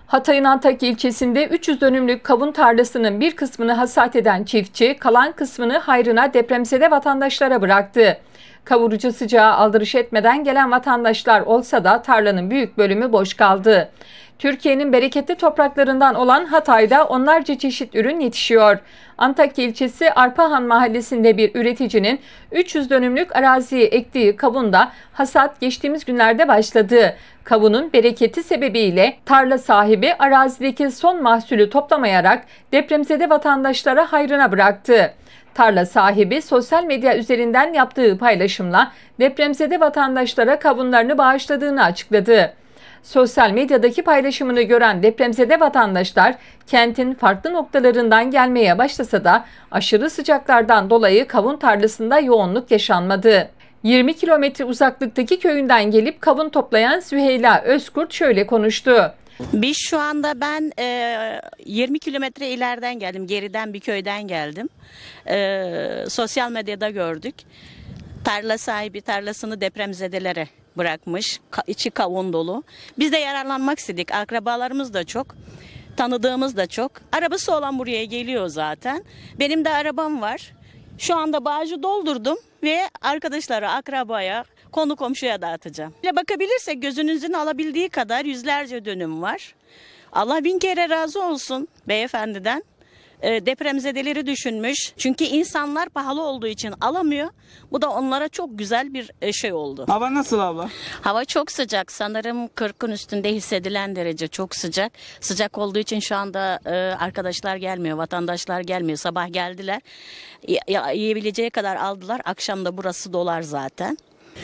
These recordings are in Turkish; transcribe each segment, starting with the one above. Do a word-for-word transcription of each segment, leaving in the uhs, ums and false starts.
Hatay'ın Antakya ilçesinde üç yüz dönümlük kavun tarlasının bir kısmını hasat eden çiftçi, kalan kısmını hayrına depremzede vatandaşlara bıraktı. Kavurucu sıcağa aldırış etmeden gelen vatandaşlar olsa da tarlanın büyük bölümü boş kaldı. Türkiye'nin bereketli topraklarından olan Hatay'da onlarca çeşit ürün yetişiyor. Antakya ilçesi Arpahan mahallesinde bir üreticinin üç yüz dönümlük araziye ektiği kavunda hasat geçtiğimiz günlerde başladı. Kavunun bereketi sebebiyle tarla sahibi arazideki son mahsulü toplamayarak depremzede vatandaşlara hayrına bıraktı. Tarla sahibi sosyal medya üzerinden yaptığı paylaşımla depremzede vatandaşlara kavunlarını bağışladığını açıkladı. Sosyal medyadaki paylaşımını gören depremzede vatandaşlar kentin farklı noktalarından gelmeye başlasa da aşırı sıcaklardan dolayı kavun tarlasında yoğunluk yaşanmadı. yirmi kilometre uzaklıktaki köyünden gelip kavun toplayan Süheyla Özkurt şöyle konuştu. Biz şu anda ben e, yirmi kilometre ileriden geldim. Geriden bir köyden geldim. E, sosyal medyada gördük. Tarla sahibi tarlasını depremzedelere bırakmış. Ka- içi kavun dolu. Biz de yararlanmak istedik. Akrabalarımız da çok. Tanıdığımız da çok. Arabası olan buraya geliyor zaten. Benim de arabam var. Şu anda bağcı doldurdum ve arkadaşlara, akrabaya, konu komşuya dağıtacağım. Böyle bakabilirsek gözünüzün alabildiği kadar yüzlerce dönüm var. Allah bin kere razı olsun beyefendiden. E, depremzedeleri düşünmüş. Çünkü insanlar pahalı olduğu için alamıyor. Bu da onlara çok güzel bir e, şey oldu. Hava nasıl abla? Hava çok sıcak. Sanırım kırkın üstünde hissedilen derece çok sıcak. Sıcak olduğu için şu anda e, arkadaşlar gelmiyor, vatandaşlar gelmiyor. Sabah geldiler. Y- y- yiyebileceği kadar aldılar. Akşam da burası dolar zaten.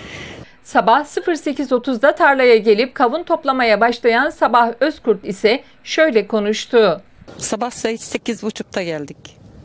Sabah sekiz otuzda tarlaya gelip kavun toplamaya başlayan Sabah Özkurt ise şöyle konuştu. Sabah saat sekiz buçukta geldik.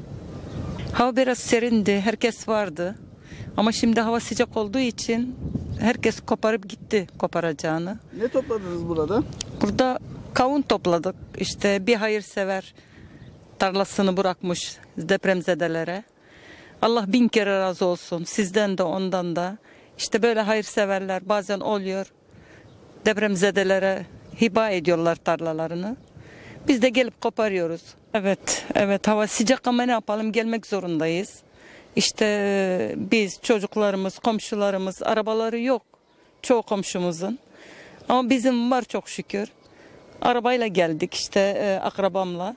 Hava biraz serindi, herkes vardı. Ama şimdi hava sıcak olduğu için herkes koparıp gitti koparacağını. Ne topladınız burada? Burada kavun topladık. İşte bir hayırsever tarlasını bırakmış depremzedelere. Allah bin kere razı olsun sizden de ondan da. İşte böyle hayırseverler bazen oluyor. Depremzedelere hiba ediyorlar tarlalarını. Biz de gelip koparıyoruz. Evet, evet hava sıcak ama ne yapalım gelmek zorundayız. İşte biz çocuklarımız, komşularımız, arabaları yok çoğu komşumuzun. Ama bizim var çok şükür. Arabayla geldik işte e, akrabamla.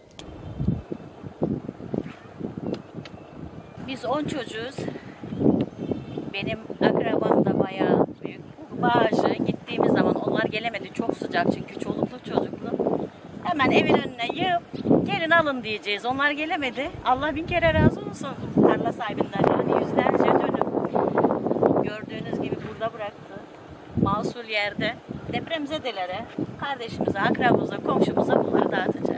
Biz on çocuğuz. Benim akrabam da bayağı büyük. Bağcı gittiğimiz zaman onlar gelemedi. Çok sıcak çünkü çoluklu çocuklu. Hemen evin önüne yığıp gelin alın diyeceğiz. Onlar gelemedi. Allah bin kere razı olsun tarla sahibinden. Yani yüzlerce dönüm gördüğünüz gibi burada bıraktı. Mahsul yerde depremzedelere, kardeşimize, akrabamıza, komşumuza bunları dağıtacağız.